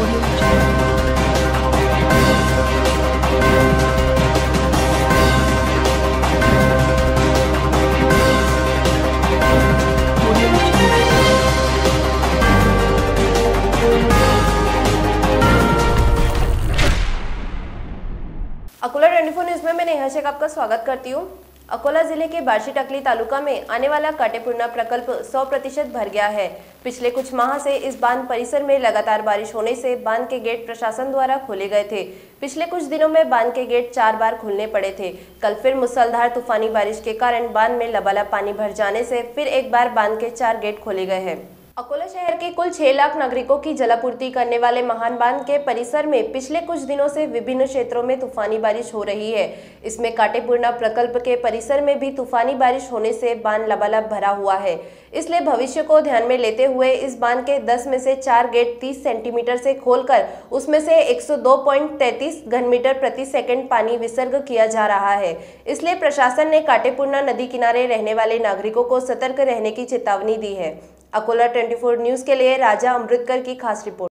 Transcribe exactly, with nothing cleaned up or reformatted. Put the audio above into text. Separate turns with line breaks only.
अकोला चौबीस न्यूज में मैं नेहा शेख आपका स्वागत करती हूँ। अकोला जिले के बार्शी टकली तालुका में आने वाला काटेपूर्णा प्रकल्प सौ प्रतिशत भर गया है। पिछले कुछ माह से इस बांध परिसर में लगातार बारिश होने से बांध के गेट प्रशासन द्वारा खोले गए थे। पिछले कुछ दिनों में बांध के गेट चार बार खुलने पड़े थे। कल फिर मूसलाधार तूफानी बारिश के कारण बांध में लबालब पानी भर जाने से फिर एक बार बांध के चार गेट खोले गए हैं। अकोला शहर के कुल छह लाख नागरिकों की जलापूर्ति करने वाले महान बांध के परिसर में पिछले कुछ दिनों से विभिन्न क्षेत्रों में तूफानी बारिश हो रही है। इसमें काटेपूर्णा प्रकल्प के परिसर में भी तूफानी बारिश होने से बांध लबालब भरा हुआ है। इसलिए भविष्य को ध्यान में लेते हुए इस बांध के दस में से चार गेट तीस सेंटीमीटर से खोलकर उसमें से एक सौ दो पॉइंट तैंतीस घन मीटर प्रति सेकंड पानी विसर्ग किया जा रहा है। इसलिए प्रशासन ने काटेपूर्णा नदी किनारे रहने वाले नागरिकों को सतर्क रहने की चेतावनी दी है। अकोला चौबीस न्यूज के लिए राजा अमृतकर की खास रिपोर्ट।